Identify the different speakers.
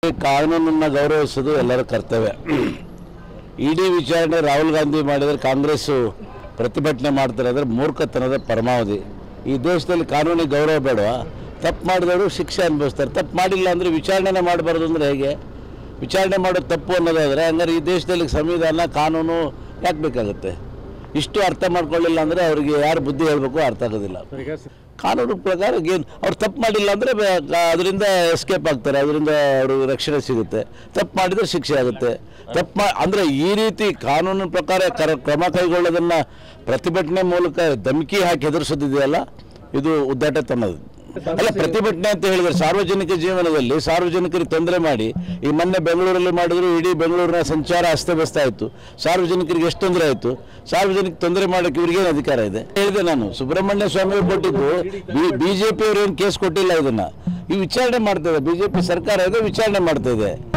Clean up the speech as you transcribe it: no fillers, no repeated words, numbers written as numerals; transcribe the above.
Speaker 1: ಕಾನೂನನ್ನು ಗೌರವಿಸೋದು ಎಲ್ಲರ ಕರ್ತವ್ಯ. ಇಡಿ ವಿಚಾರಣೆ ರಾಹುಲ್ ಗಾಂಧಿ ಮಾಡಿದರೆ ಕಾಂಗ್ರೆಸ್ ಪ್ರತಿಭಟನೆ ಮಾಡ್ತಾರೆ ಅಂದರೆ ಮೂರ್ಖತನದ ಪರಮಾವಧಿ. ಈ ದೇಶದಲ್ಲಿ ಕಾನೂನಿಗೆ ಗೌರವ ಬೇಡವಾ? ತಪ್ಪು ಮಾಡಿದವರು ಶಿಕ್ಷೆ ಅನುಭವಿಸ್ತಾರೆ. ತಪ್ಪು ಮಾಡಿಲ್ಲ ಅಂದರೆ ವಿಚಾರಣೆನೇ ಮಾಡಬಾರ್ದು ಅಂದರೆ ಹೇಗೆ? ವಿಚಾರಣೆ ಮಾಡೋದು ತಪ್ಪು ಅನ್ನೋದಾದರೆ ಹಂಗಾರೆ ಈ ದೇಶದಲ್ಲಿ ಸಂವಿಧಾನ ಕಾನೂನು ಯಾಕೆ ಬೇಕಾಗುತ್ತೆ? ಇಷ್ಟು ಅರ್ಥ ಮಾಡ್ಕೊಳ್ಳಿಲ್ಲ ಅಂದರೆ ಅವರಿಗೆ ಯಾರು ಬುದ್ಧಿ ಹೇಳಬೇಕು ಅರ್ಥ ಆಗೋದಿಲ್ಲ. ಕಾನೂನು ಪ್ರಕಾರ ಏನು ಅವ್ರು ತಪ್ಪು ಮಾಡಿಲ್ಲ ಅಂದರೆ ಅದರಿಂದ ಎಸ್ಕೇಪ್ ಆಗ್ತಾರೆ, ಅದರಿಂದ ಅವ್ರಿಗೆ ರಕ್ಷಣೆ ಸಿಗುತ್ತೆ. ತಪ್ಪು ಮಾಡಿದರೆ ಶಿಕ್ಷೆ ಆಗುತ್ತೆ. ತಪ್ಪು ಅಂದರೆ ಈ ರೀತಿ ಕಾನೂನಿನ ಪ್ರಕಾರ ಕ್ರಮ ಕೈಗೊಳ್ಳೋದನ್ನು ಪ್ರತಿಭಟನೆ ಮೂಲಕ ಧಮಕಿ ಹಾಕಿ ಹೆದರಿಸೋದಿದೆಯಲ್ಲ, ಇದು ಉದ್ದಾಟತನದು. ಅಲ್ಲ, ಪ್ರತಿಭಟನೆ ಅಂತ ಹೇಳಿದರೆ ಸಾರ್ವಜನಿಕ ಜೀವನದಲ್ಲಿ ಸಾರ್ವಜನಿಕರಿಗೆ ತೊಂದರೆ ಮಾಡಿ, ಈ ಮೊನ್ನೆ ಬೆಂಗಳೂರಲ್ಲಿ ಮಾಡಿದ್ರು, ಇಡೀ ಬೆಂಗಳೂರಿನ ಸಂಚಾರ ಅಸ್ತವ್ಯಸ್ತ ಆಯಿತು. ಸಾರ್ವಜನಿಕರಿಗೆ ಎಷ್ಟು ತೊಂದರೆ ಆಯಿತು? ಸಾರ್ವಜನಿಕ ತೊಂದರೆ ಮಾಡೋಕ್ಕೆ ಇವ್ರಿಗೇನು ಅಧಿಕಾರ ಇದೆ? ಹೇಳಿದೆ ನಾನು, ಸುಬ್ರಹ್ಮಣ್ಯ ಸ್ವಾಮಿ ಕೊಟ್ಟಿದ್ದು BJP ಅವರು ಏನು ಕೇಸ್ ಕೊಟ್ಟಿಲ್ಲ. ಇದನ್ನು ಈ ವಿಚಾರಣೆ ಮಾಡ್ತಾ ಇದೆ, BJP ಸರ್ಕಾರ ಇದೆ, ವಿಚಾರಣೆ ಮಾಡ್ತಾ ಇದೆ.